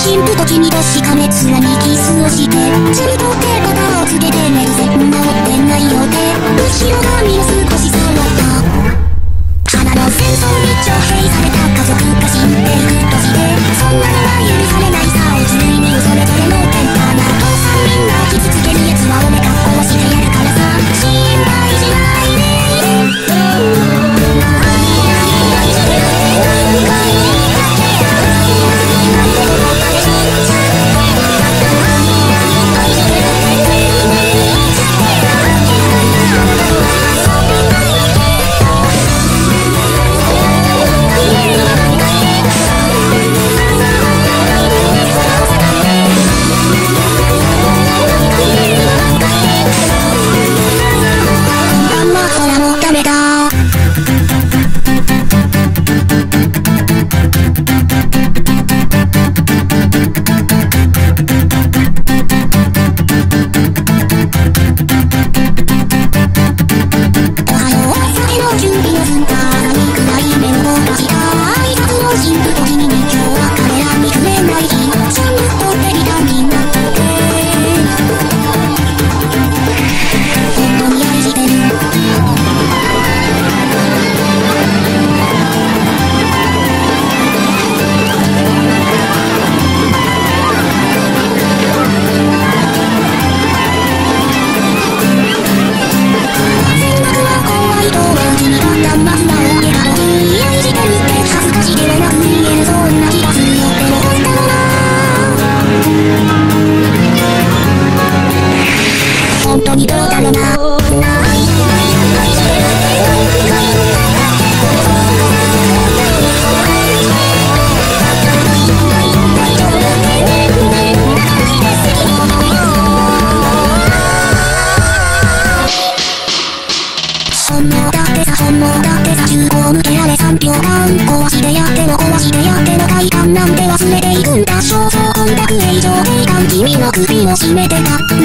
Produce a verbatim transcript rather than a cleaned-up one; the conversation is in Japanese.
神父と君としかめつらにキスをしてずっと手肩をつけて目線直ってないようで後ろ髪を少し触った花の戦争に徴兵された家族が死んでいくとしてそんなのは許されないさついにそれぞれの天下な父さんみんな傷つける奴は俺が殺してやるからさ心配しないで本能だってさ本能だってさ銃口向けられさんびょうかん壊してやっても壊してやっても快感なんて忘れていくんだ焦燥混濁影状定感君の首を絞めてた